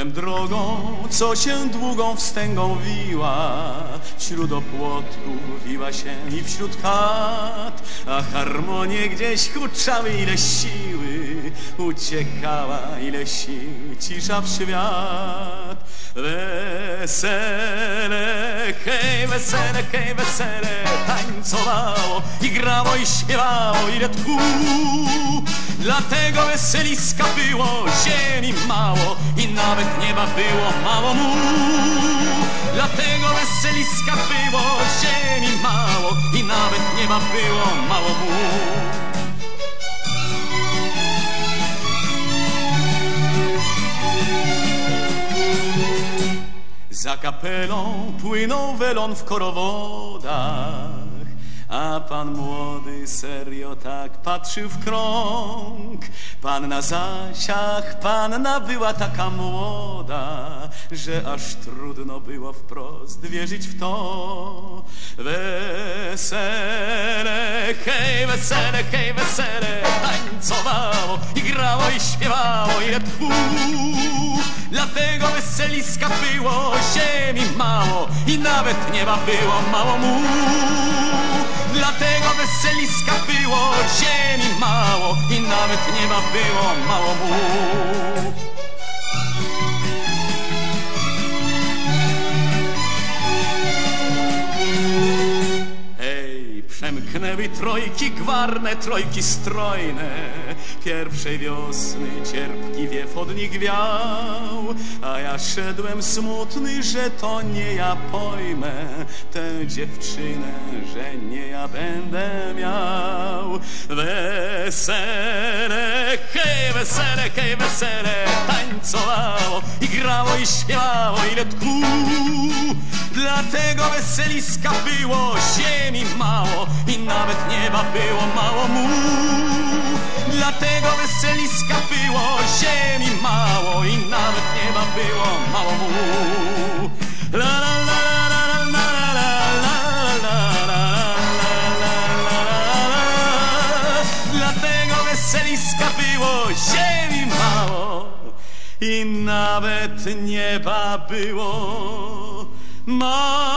Szedłem drogą, co się długą wstęgą wiła, wśród opłotków wiła się i wśród chat, a harmonie gdzieś huczały, ile siły uciekała, ile sił cisza w świat. Wesele, hej, wesele, tańcowało i grało i śpiewało, ile tchu. Dlatego weseliska było ziemi mało i nawet nieba było mało mu. Dlatego weseliska było ziemi mało i nawet nieba było mało mu. Za kapelą płynął welon w korowodach, a pan młody serio tak patrzył w krąg. Panna zaś, ach, panna była taka młoda, że aż trudno było wprost wierzyć w to. Wesele, hej, wesele, tańcowało i grało i śpiewało, ile tchu. Dlatego weseliska było ziemi mało i nawet nieba było mało mu. Dlatego weseliska było ziemi mało i nawet nieba było mało mu. Hej, przemknęły trojki gwarne, trojki strojne. Pierwszej wiosny cierpki wiew od nich wiał, a ja szedłem smutny, że to nie ja pojmę tę dziewczynę, że nie ja będę miał. Wesele, hej, wesele, tańcowało i grało i śpiewało, ile tchu. Dlatego weseliska było ziemi mało i nawet nieba było mało mu. Dlatego weseliska było ziemi mało i nawet nieba było mało mu. La la la la la la la la la. Dlatego weseliska było ziemi mało i nawet nieba było mało.